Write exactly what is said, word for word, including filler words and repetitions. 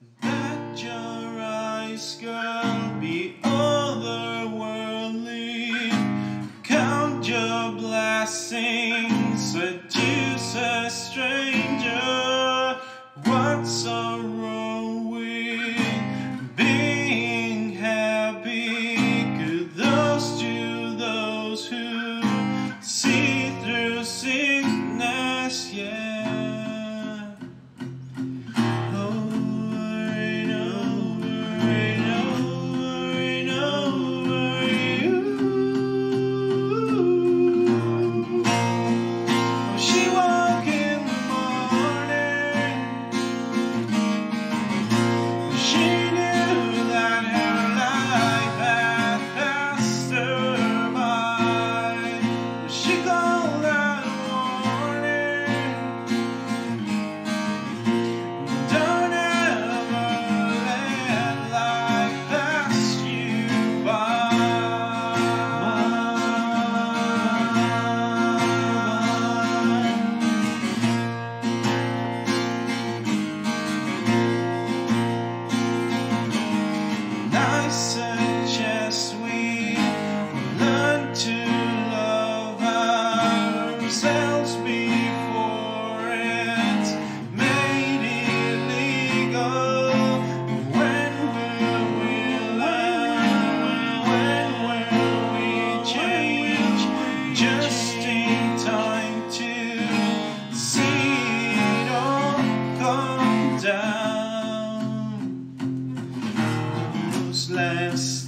Let your eyes, girl, be otherworldly. Count your blessings, seduce a stranger. What's so wrong with being happy? Kudos to those who see through sickness, yeah. I suggest we learn to love ourselves before it's made illegal. When will we learn? When will we change? Just in time to see it all come down. Less